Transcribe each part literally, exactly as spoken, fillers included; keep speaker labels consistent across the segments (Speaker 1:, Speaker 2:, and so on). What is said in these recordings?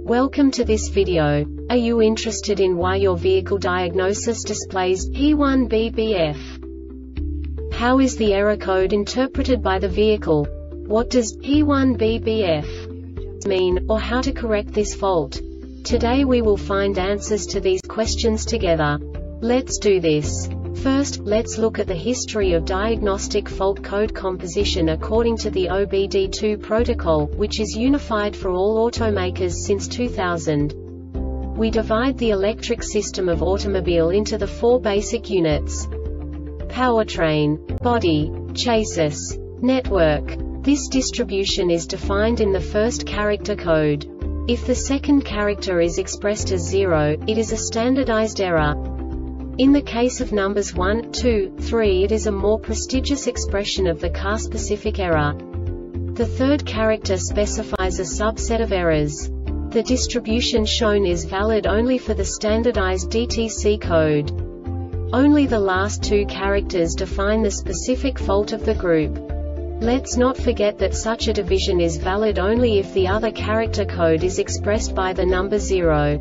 Speaker 1: Welcome to this video. Are you interested in why your vehicle diagnosis displays P one B B F? How is the error code interpreted by the vehicle? What does P one B B F mean, or how to correct this fault? Today we will find answers to these questions together. Let's do this. First, let's look at the history of diagnostic fault code composition according to the O B D two protocol, which is unified for all automakers since two thousand. We divide the electric system of automobile into the four basic units: powertrain, body, chassis, network. This distribution is defined in the first character code. If the second character is expressed as zero, it is a standardized error. In the case of numbers one, two, three, it is a more prestigious expression of the car-specific error. The third character specifies a subset of errors. The distribution shown is valid only for the standardized D T C code. Only the last two characters define the specific fault of the group. Let's not forget that such a division is valid only if the other character code is expressed by the number zero.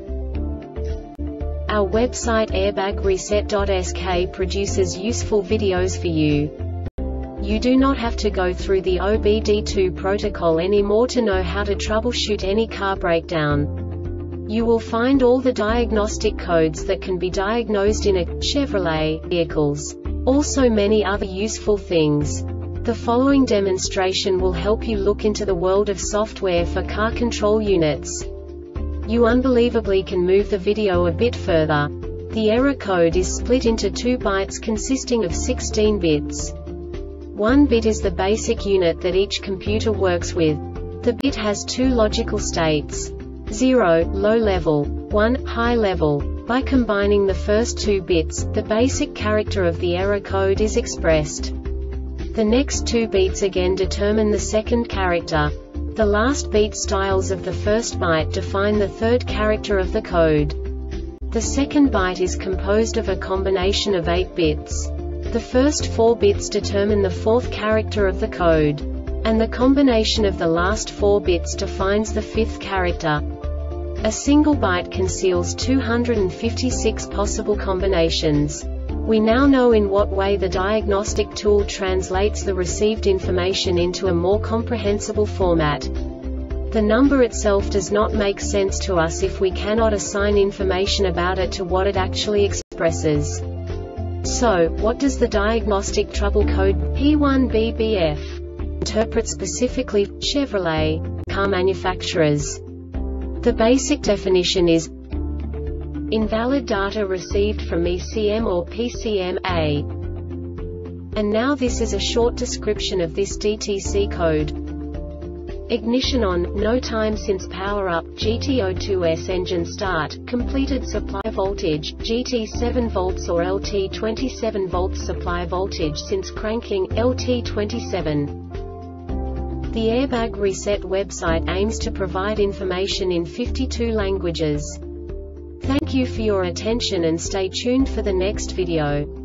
Speaker 1: Our website airbag reset dot S K produces useful videos for you. You do not have to go through the O B D two protocol anymore to know how to troubleshoot any car breakdown. You will find all the diagnostic codes that can be diagnosed in a Chevrolet vehicles. Also many other useful things. The following demonstration will help you look into the world of software for car control units. You unbelievably can move the video a bit further. The error code is split into two bytes consisting of sixteen bits. One bit is the basic unit that each computer works with. The bit has two logical states: zero, low level, one, high level. By combining the first two bits, the basic character of the error code is expressed. The next two bits again determine the second character. The last beat styles of the first byte define the third character of the code. The second byte is composed of a combination of eight bits. The first four bits determine the fourth character of the code. And the combination of the last four bits defines the fifth character. A single byte conceals two hundred fifty-six possible combinations. We now know in what way the diagnostic tool translates the received information into a more comprehensible format. The number itself does not make sense to us if we cannot assign information about it to what it actually expresses. So, what does the diagnostic trouble code P one B B F interpret specifically for Chevrolet car manufacturers? The basic definition is invalid data received from E C M or P C M A. And now this is a short description of this D T C code. Ignition on, no time since power up, G T zero two S engine start, completed supply voltage, G T seven volts or L T twenty-seven volts supply voltage since cranking, L T twenty-seven. The Airbag Reset website aims to provide information in fifty-two languages. Thank you for your attention and stay tuned for the next video.